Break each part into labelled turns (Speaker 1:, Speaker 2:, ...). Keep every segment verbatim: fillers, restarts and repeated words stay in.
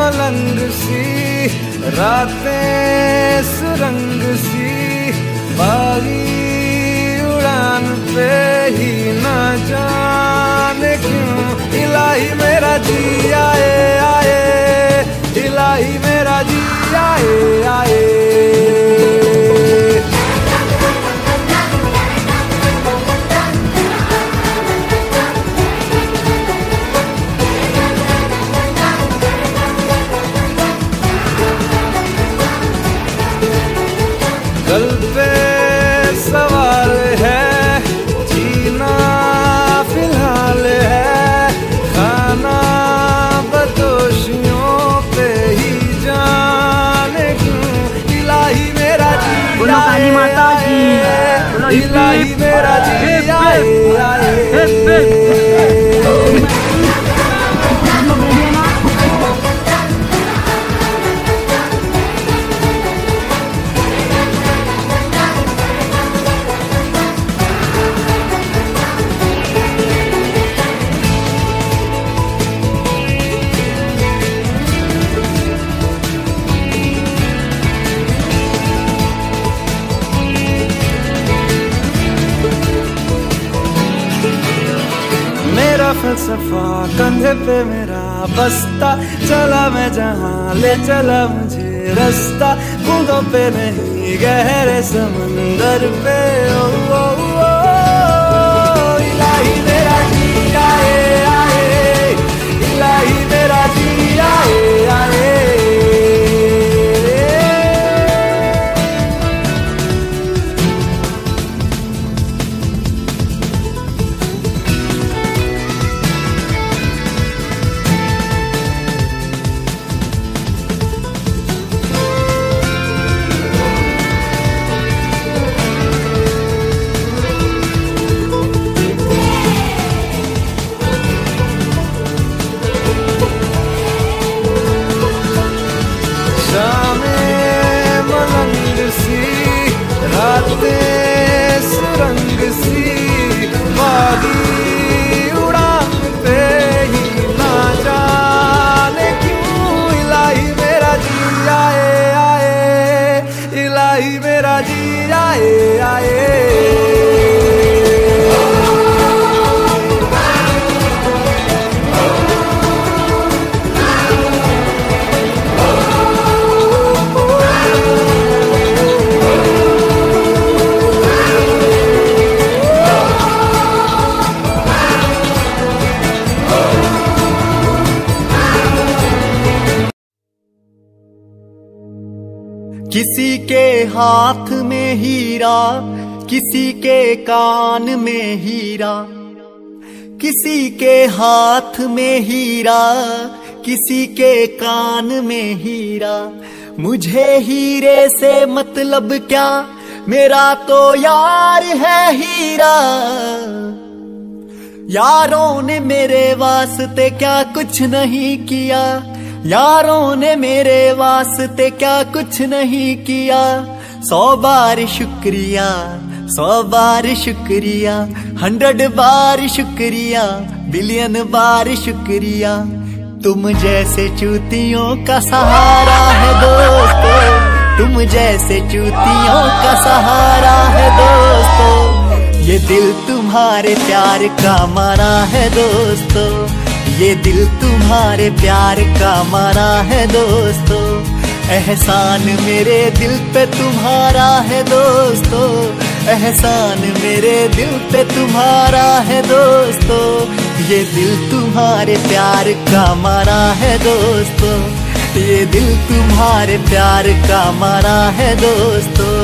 Speaker 1: मलंग सी, रातें सुरंग सी, बागी उड़ान पे ही ना जाने क्यों इलाही मेरा जी आए आए, इलाही मेरा जी आए आए। कल पे सवाल है, जीना फिलहाल है, खाना बदोशियों पे ही जाने क्यों इलाही मेरा जी
Speaker 2: काली माता की,
Speaker 1: इलाही मेरा जी आए आए। मेरा फलसफा कंधे पे मेरा बस्ता, चला मैं जहाँ ले चला मुझे रास्ता, बूंदों पे नहीं गहरे समंदर पे। ओ, ओ, ओ, इलाही मेरा जी आए आए, इलाही मेरा जी आए आए। रातें सुरंग सी, बागी उड़ान पे ही ना जाने क्यों इलाही मेरा जी आए आए, इलाही मेरा जी आए आए।
Speaker 3: किसी के हाथ में हीरा, किसी के कान में हीरा, किसी के हाथ में हीरा, किसी के कान में हीरा। मुझे हीरे से मतलब क्या, मेरा तो यार है हीरा। यारों ने मेरे वास्ते क्या कुछ नहीं किया, यारों ने मेरे वास्ते क्या कुछ नहीं किया। सौ बार शुक्रिया, सौ बार शुक्रिया, हंड्रेड बार शुक्रिया, बिलियन बार शुक्रिया। तुम जैसे चूतियों का सहारा है दोस्तों, तुम जैसे चूतियों का सहारा है दोस्तों। ये दिल तुम्हारे प्यार का मारा है दोस्तों, ये दिल तुम्हारे प्यार का मारा है दोस्तों। एहसान मेरे दिल पे तुम्हारा है दोस्तों, एहसान मेरे दिल पे तुम्हारा है दोस्तों। ये दिल तुम्हारे प्यार का मारा है दोस्तों, ये दिल तुम्हारे प्यार का मारा है दोस्तों।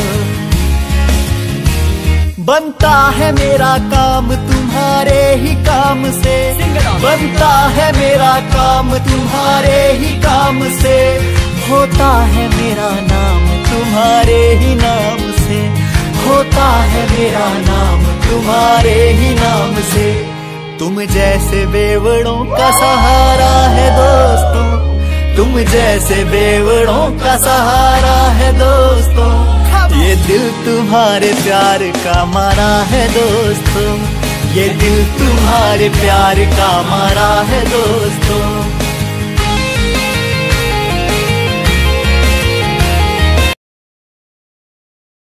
Speaker 3: बनता है मेरा काम तुम्हारे ही काम से, बनता है मेरा काम तुम्हारे ही काम से। होता है मेरा नाम तुम्हारे ही नाम से, होता है मेरा नाम तुम्हारे ही नाम से। तुम जैसे बेवड़ों का सहारा है दोस्तों, तुम जैसे बेवड़ों का सहारा है दोस्तों। ये दिल तुम्हारे प्यार का मारा है दोस्तों, ये दिल तुम्हारे प्यार का मारा है दोस्तों।